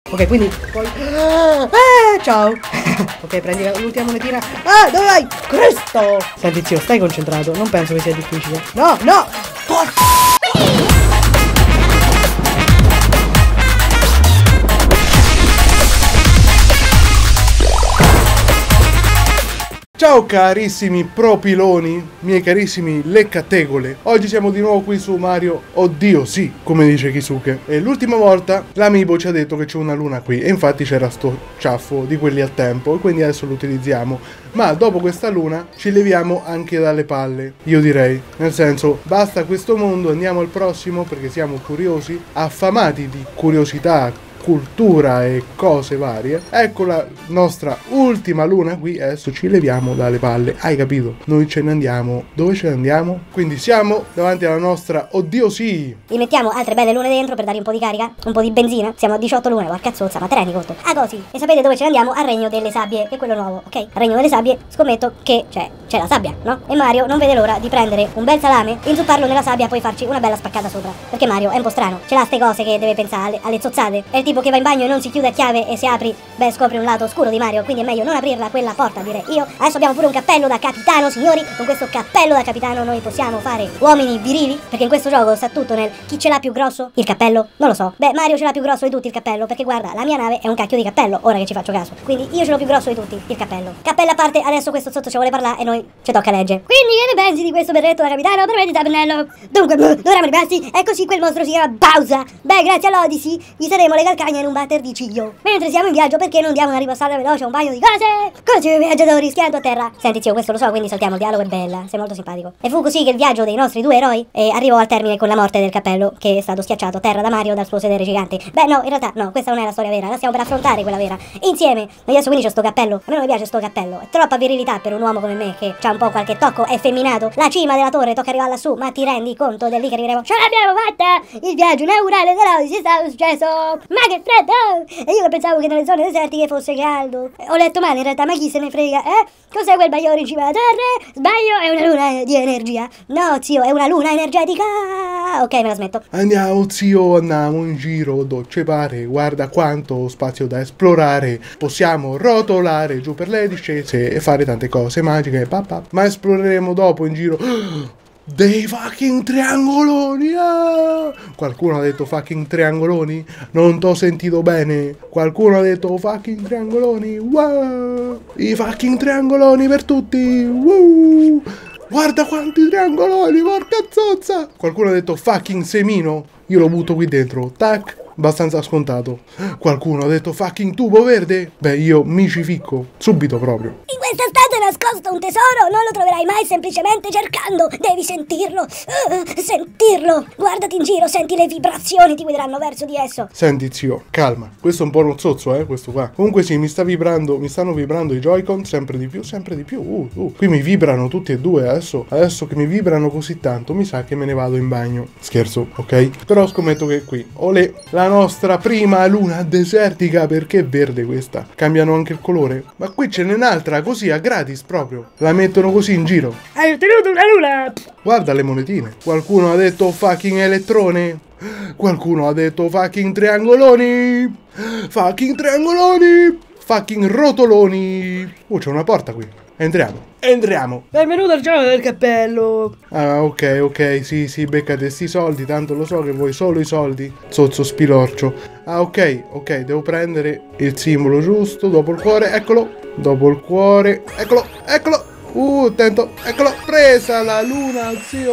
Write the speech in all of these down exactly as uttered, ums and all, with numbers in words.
Ok, quindi poi... Ah, ciao. Ok, prendi l'ultima monetina. Ah, dove vai? Cristo! Senti zio, stai concentrato. Non penso che sia difficile. No, no! Porca! Ciao carissimi propiloni, miei carissimi leccategole. Oggi siamo di nuovo qui su Mario Oddio sì, come dice Kisuke. E l'ultima volta l'amiibo ci ha detto che c'è una luna qui. E infatti c'era sto ciaffo di quelli al tempo. E quindi adesso lo utilizziamo. Ma dopo questa luna ci leviamo anche dalle palle, io direi. Nel senso, basta questo mondo, andiamo al prossimo perché siamo curiosi, affamati di curiosità, cultura e cose varie. Ecco la nostra ultima luna qui. Adesso ci leviamo dalle palle, hai capito? Noi ce ne andiamo. Dove ce ne andiamo? Quindi siamo davanti alla nostra Oddio sì. Gli mettiamo altre belle lune dentro per dargli un po' di carica, un po' di benzina. Siamo a diciotto lune, porca zozza, ma te rendi conto? Ah così. E sapete dove ce ne andiamo? Al Regno delle Sabbie, che è quello nuovo, ok? Al Regno delle Sabbie scommetto che c'è c'è la sabbia, no? E Mario non vede l'ora di prendere un bel salame, inzupparlo nella sabbia e poi farci una bella spaccata sopra. Perché Mario è un po' strano, ce l'ha ste cose che deve pensare alle, alle zozzate. È il tipo che va in bagno e non si chiude a chiave e se apri, beh, scopri un lato oscuro di Mario, quindi è meglio non aprirla quella porta, direi io. Adesso abbiamo pure un cappello da capitano, signori. Con questo cappello da capitano noi possiamo fare uomini virili, perché in questo gioco sta tutto nel chi ce l'ha più grosso, il cappello, non lo so. Beh, Mario ce l'ha più grosso di tutti il cappello, perché guarda, la mia nave è un cacchio di cappello, ora che ci faccio caso. Quindi io ce l'ho più grosso di tutti, il cappello. Cappello a parte, adesso questo sotto ci vuole parlare e noi ci tocca leggere. Quindi che ne pensi di questo berretto da capitano? Premeti pennello. Dunque, dovremmo riparsi, ecco sì, quel mostro si chiama Bowser. Beh, grazie all'Odyssey gli saremo le calcagna in un batter di ciglio. Mentre siamo in viaggio, perché non diamo una ripassata veloce a un paio di cose? Così viaggiatori schianto a terra. Senti zio, questo lo so, quindi saltiamo il dialogo, è bella, sei molto simpatico. E fu così che il viaggio dei nostri due eroi eh, arrivò al termine con la morte del cappello, che è stato schiacciato a terra da Mario dal suo sedere gigante. Beh no, in realtà no, questa non è la storia vera, la stiamo per affrontare quella vera. Insieme, noi adesso quindi c'ho sto cappello. A me non mi piace sto cappello, è troppa virilità per un uomo come me che c'ha un po' qualche tocco effeminato. La cima della torre tocca arrivare lassù, ma ti rendi conto del lì che arriveremo? Ce l'abbiamo fatta! Il viaggio inaugurale dell'Odyssey è stato successo! Ma che freddo! E io che pensavo che nelle zone desertiche fosse caldo. Ho letto male in realtà, ma chi se ne frega, eh? Cos'è quel bagliore in cima alla terra? Sbaglio, è una luna di energia. No, zio, è una luna energetica. Ok, me la smetto. Andiamo zio, andiamo in giro, dolce pare. Guarda quanto spazio da esplorare. Possiamo rotolare giù per le discese e fare tante cose magiche. Papà. Ma esploreremo dopo in giro dei fucking triangoloni. Ah! Qualcuno ha detto fucking triangoloni? Non t'ho sentito bene. Qualcuno ha detto fucking triangoloni. Wow! I fucking triangoloni per tutti. Wow! Guarda quanti triangoloni, porca zozza! Qualcuno ha detto fucking semino? Io lo butto qui dentro. Tac! Abbastanza scontato. Qualcuno ha detto fucking tubo verde? Beh, io mi ci ficco. Subito proprio. In questa stanza è nascosto un tesoro. Non lo troverai mai semplicemente cercando. Devi sentirlo. Uh, sentirlo. Guardati in giro, senti le vibrazioni, ti guideranno verso di esso. Senti zio, calma. Questo è un po' uno zozzo, eh, questo qua. Comunque sì, mi sta vibrando, mi stanno vibrando i Joy-Con sempre di più, sempre di più. Uh, uh. Qui mi vibrano tutti e due. Adesso, adesso che mi vibrano così tanto, mi sa che me ne vado in bagno. Scherzo, ok? Però scommetto che qui, olè, la nostra prima luna desertica. Perché è verde questa? Cambiano anche il colore. Ma qui ce n'è un'altra così a gratis proprio. La mettono così in giro. Hai ottenuto una luna. Guarda le monetine. Qualcuno ha detto fucking elettrone. Qualcuno ha detto fucking triangoloni. Fucking triangoloni. Fucking rotoloni. Oh, c'è una porta qui. Entriamo. Entriamo. Benvenuto al gioco del cappello. Ah, ok, ok, sì, sì, beccate sti soldi, tanto lo so che vuoi solo i soldi. Zozzo spilorcio. Ah, ok, ok, devo prendere il simbolo giusto, dopo il cuore, eccolo. Dopo il cuore, eccolo, eccolo. Uh, attento, eccolo, presa la luna, zio.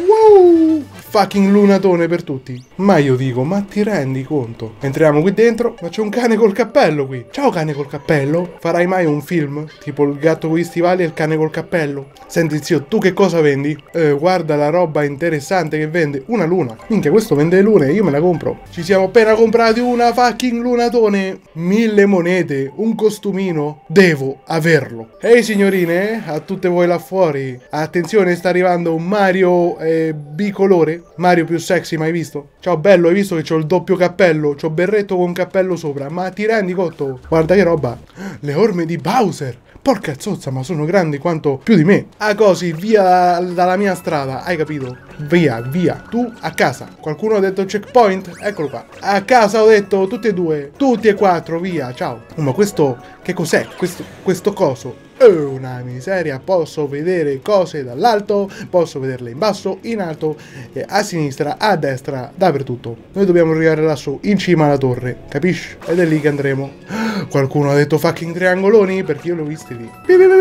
Wow! Fucking lunatone per tutti. Ma io dico, ma ti rendi conto? Entriamo qui dentro, ma c'è un cane col cappello qui. Ciao cane col cappello. Farai mai un film? Tipo il gatto con gli stivali e il cane col cappello? Senti zio, tu che cosa vendi? Eh, guarda la roba interessante che vende. Una luna. Minchia, questo vende le lune, io me la compro. Ci siamo appena comprati una fucking lunatone. Mille monete, un costumino. Devo averlo. Ehi signorine, a tutte voi là fuori. Attenzione, sta arrivando un Mario eh, bicolore. che Mario più sexy mai visto? Ciao bello, hai visto che c'ho il doppio cappello? C'ho berretto con cappello sopra. Ma ti rendi conto? Guarda che roba. Le orme di Bowser. Porca zozza, ma sono grandi quanto più di me. Ah, così, via dalla mia strada, hai capito? Via, via. Tu a casa. Qualcuno ha detto checkpoint? Eccolo qua. A casa ho detto tutti e due. Tutti e quattro, via, ciao. Oh, ma questo, che cos'è? Questo, questo coso? È una miseria. Posso vedere cose dall'alto, posso vederle in basso, in alto, eh, a sinistra, a destra, dappertutto. Noi dobbiamo arrivare lassù, in cima alla torre, capisci? Ed è lì che andremo. Qualcuno ha detto fucking triangoloni? Perché io l'ho visti lì.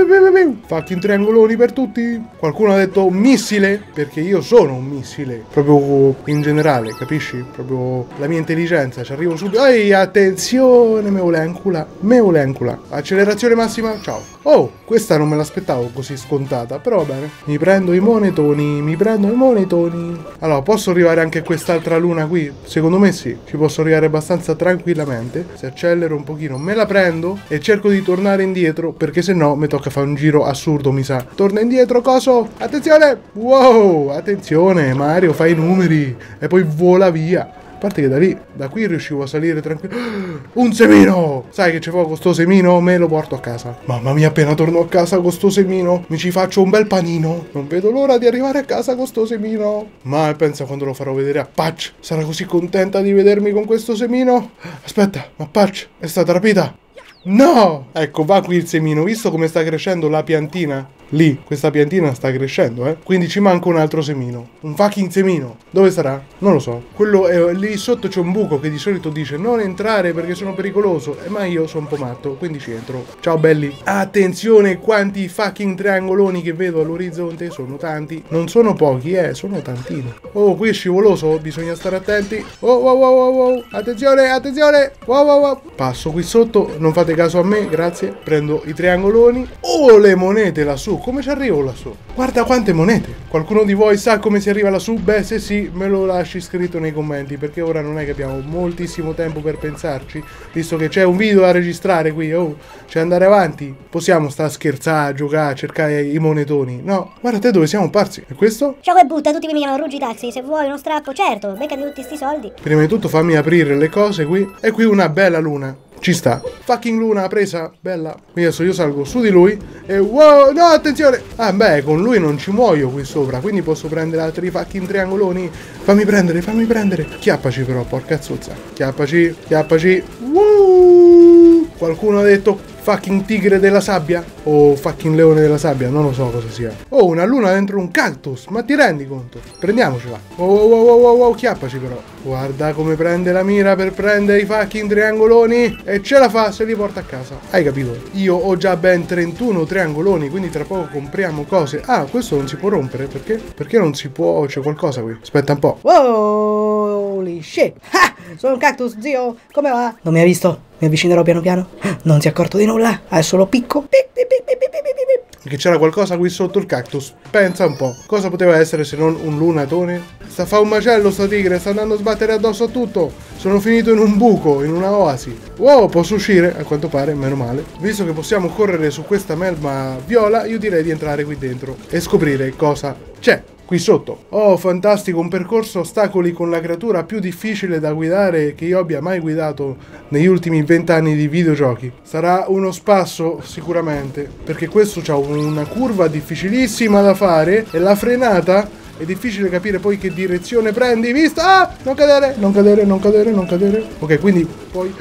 Fucking triangoloni per tutti. Qualcuno ha detto missile? Perché io sono un missile. Proprio in generale, capisci? Proprio la mia intelligenza. Ci arrivo subito. Ehi, attenzione, me vuole ancula. Me vuole ancula. Accelerazione massima. Ciao. Oh, questa non me l'aspettavo così scontata. Però va bene. Mi prendo i monetoni. Mi prendo i monetoni. Allora, posso arrivare anche a quest'altra luna qui? Secondo me sì. Ci posso arrivare abbastanza tranquillamente. Se accelero un pochino me la prendo e cerco di tornare indietro, perché se no mi tocca fare un giro assurdo, mi sa. Torna indietro, coso. Attenzione. Wow, attenzione, Mario, fai i numeri e poi vola via. A parte che da lì, da qui riuscivo a salire tranquillo. Un semino! Sai che c'è fuoco con sto semino? Me lo porto a casa. Mamma mia, appena torno a casa con sto semino, mi ci faccio un bel panino. Non vedo l'ora di arrivare a casa con sto semino. Ma pensa quando lo farò vedere a Patch. Sarà così contenta di vedermi con questo semino. Aspetta, ma Patch è stata rapita? No! Ecco, va qui il semino. Visto come sta crescendo la piantina? Lì, questa piantina sta crescendo, eh. Quindi ci manca un altro semino. Un fucking semino. Dove sarà? Non lo so. Quello è lì sotto, c'è un buco che di solito dice non entrare perché sono pericoloso. Eh, ma io sono un po' matto, quindi ci entro. Ciao belli. Attenzione, quanti fucking triangoloni che vedo all'orizzonte. Sono tanti. Non sono pochi, eh. Sono tantini. Oh, qui è scivoloso. Bisogna stare attenti. Oh, wow, wow, wow, wow. Attenzione, attenzione. Wow, wow, wow. Passo qui sotto. Non fate caso a me, grazie. Prendo i triangoloni. Oh, le monete lassù. Come ci arrivo lassù? Guarda quante monete. Qualcuno di voi sa come si arriva lassù? Beh, se sì, me lo lasci scritto nei commenti, perché ora non è che abbiamo moltissimo tempo per pensarci, visto che c'è un video da registrare qui. Oh, c'è andare avanti. Possiamo sta a scherzare, a giocare, a cercare i monetoni. No, guarda te dove siamo parsi. E questo? Ciao e butta, tutti mi chiamano Ruggi Taxi. Se vuoi uno strappo, certo, beccati tutti sti soldi. Prima di tutto fammi aprire le cose qui. E qui una bella luna. Ci sta. Fucking luna presa. Bella. Quindi adesso io salgo su di lui. E wow. No, attenzione. Ah, beh, con lui non ci muoio qui sopra. Quindi posso prendere altri fucking triangoloni. Fammi prendere, fammi prendere. Chiappaci però, porca zozza. Chiappaci, chiappaci. Woo. Qualcuno ha detto fucking tigre della sabbia? O fucking leone della sabbia? Non lo so cosa sia. Oh, una luna dentro un cactus. Ma ti rendi conto? Prendiamocela. Oh, wow, wow, wow, wow, chiappaci però. Guarda come prende la mira per prendere i fucking triangoloni. E ce la fa, se li porta a casa. Hai capito? Io ho già ben trentuno triangoloni, quindi tra poco compriamo cose. Ah, questo non si può rompere, perché? Perché non si può... C'è qualcosa qui. Aspetta un po'. Holy shit. Ah, sono un cactus, zio. Come va? Non mi ha visto? Mi avvicinerò piano piano. Non si è accorto di nulla. Adesso lo picco. Che c'era qualcosa qui sotto il cactus. Pensa un po'. Cosa poteva essere se non un lunatone? Sta a fa un macello sta tigre. Sta andando a sbattere addosso a tutto. Sono finito in un buco, in una oasi. Wow, posso uscire? A quanto pare, meno male. Visto che possiamo correre su questa melma viola, io direi di entrare qui dentro e scoprire cosa c'è qui sotto. Oh, fantastico, un percorso ostacoli con la creatura più difficile da guidare che io abbia mai guidato negli ultimi vent'anni di videogiochi. Sarà uno spasso sicuramente, perché questo c'ha una curva difficilissima da fare e la frenata è difficile capire poi che direzione prendi. Visto? Ah, non cadere, non cadere, non cadere, non cadere. Ok, quindi poi...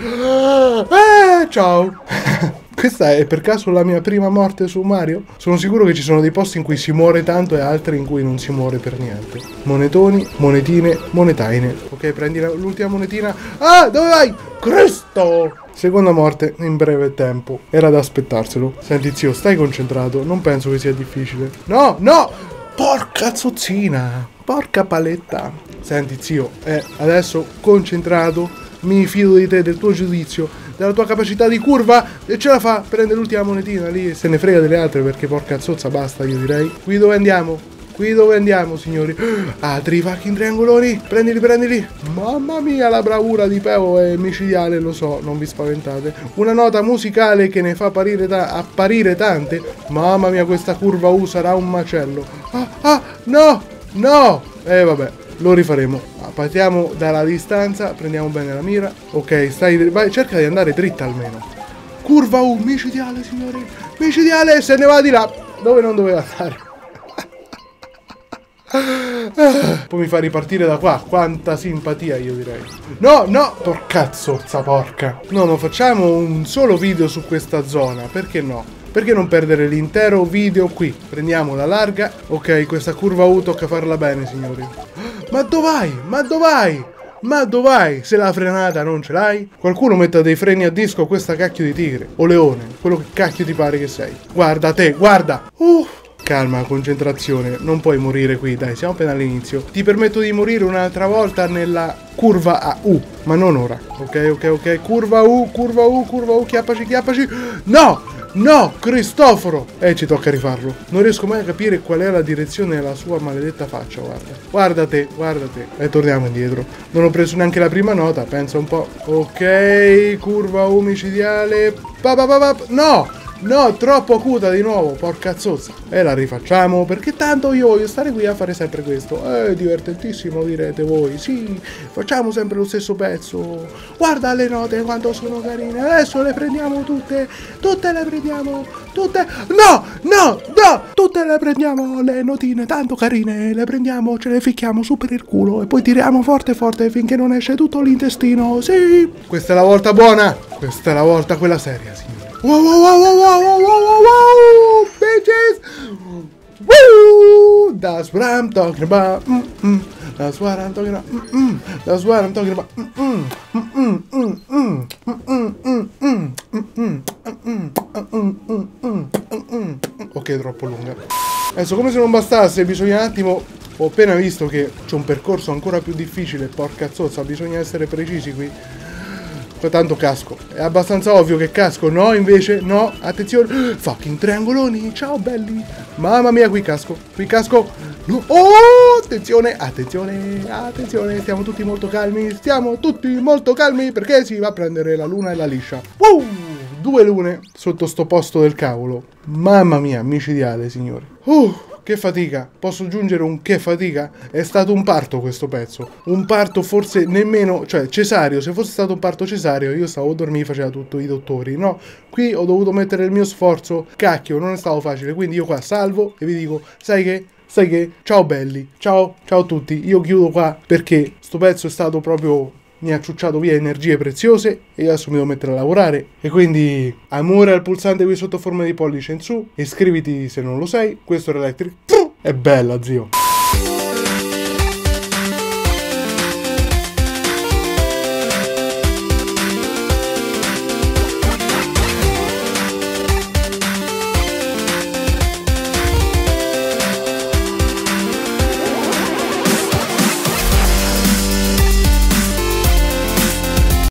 Ah, ciao! Questa è per caso la mia prima morte su Mario? Sono sicuro che ci sono dei posti in cui si muore tanto e altri in cui non si muore per niente. Monetoni, monetine, monetaine. Ok, prendi l'ultima monetina. Ah, dove vai? Cristo! Seconda morte in breve tempo. Era da aspettarselo. Senti zio, stai concentrato. Non penso che sia difficile. No, no! Porca zozzina! Porca paletta! Senti zio, eh, adesso concentrato. Mi fido di te, del tuo giudizio, della tua capacità di curva e ce la fa. Prende l'ultima monetina lì e se ne frega delle altre perché porca zozza basta, io direi. Qui dove andiamo? Qui dove andiamo, signori? Altri fucking triangoloni. Prendili, prendili. Mamma mia, la bravura di Peo è micidiale, lo so, non vi spaventate. Una nota musicale che ne fa apparire, ta apparire tante. Mamma mia, questa curva U sarà un macello. Ah, ah, no, no. Eh, vabbè. lo rifaremo. Partiamo dalla distanza, prendiamo bene la mira. Ok, stai, vai, cerca di andare dritta almeno. Curva U, micidiale signori, micidiale, se ne va di là, dove non doveva andare. Poi mi fa ripartire da qua. Quanta simpatia, io direi. No, no, porcazzozza porca. No, non facciamo un solo video su questa zona. Perché no? Perché non perdere l'intero video qui? Prendiamo la larga. Ok, questa curva U tocca farla bene, signori. Ma dov'hai? Ma dov'hai? Ma dov'hai? Se la frenata non ce l'hai? Qualcuno metta dei freni a disco a questa cacchio di tigre. O leone, quello che cacchio ti pare che sei. Guarda te, guarda. Uh. Calma, concentrazione, non puoi morire qui, dai, siamo appena all'inizio. Ti permetto di morire un'altra volta nella curva a U, ma non ora. Ok, ok, ok, curva U, curva U, curva U, chiappaci, chiappaci. No, no, Cristoforo! Eh, ci tocca rifarlo. Non riesco mai a capire qual è la direzione della sua maledetta faccia, guarda. Guarda te, guarda te. E torniamo indietro. Non ho preso neanche la prima nota, pensa un po'. Ok, curva U micidiale. Pa, pa, pa, pa. No! No, troppo acuta di nuovo, porca zozza. E la rifacciamo, perché tanto io voglio stare qui a fare sempre questo. È divertentissimo, direte voi. Sì, facciamo sempre lo stesso pezzo. Guarda le note quanto sono carine. Adesso le prendiamo tutte. Tutte le prendiamo. Tutte. No, no, no. Tutte le prendiamo, le notine tanto carine. Le prendiamo, ce le ficchiamo su per il culo. E poi tiriamo forte forte finché non esce tutto l'intestino. Sì. Questa è la volta buona. Questa è la volta quella seria, signore. Wow, wow, wow, wow, wow, wow, wow, wow, bitches! Woo! That's what I'm talking about. Mm -mm. That's what I'm talking about. Mm -mm. That's what I'm talking about. Mm -mm. Mm -mm. Mm -mm. Mm -mm. Mm -mm. Mm -mm. Ok, troppo lunga. Adesso, come se non bastasse, bisogna un attimo... Ho appena visto che c'è un percorso ancora più difficile, porca zozza, bisogna essere precisi qui. Tanto casco, è abbastanza ovvio che casco, no invece, no, attenzione, fucking triangoloni, ciao belli, mamma mia qui casco, qui casco, no. Oh, attenzione, attenzione, attenzione, stiamo tutti molto calmi, stiamo tutti molto calmi perché si va a prendere la luna e la liscia, wow, due lune sotto sto posto del cavolo, mamma mia, micidiale signori, uh. Che fatica, posso aggiungere un che fatica? È stato un parto questo pezzo, un parto forse nemmeno, cioè cesareo, se fosse stato un parto cesareo io stavo a dormire, faceva tutto i dottori, no? Qui ho dovuto mettere il mio sforzo, cacchio, non è stato facile, quindi io qua salvo e vi dico, sai che? Sai che? Ciao belli, ciao, ciao a tutti, io chiudo qua perché sto pezzo è stato proprio... mi ha ciucciato via energie preziose e io adesso mi devo mettere a lavorare. E quindi amore al pulsante qui sotto forma di pollice in su, iscriviti se non lo sei, questo era Electric. È bella zio.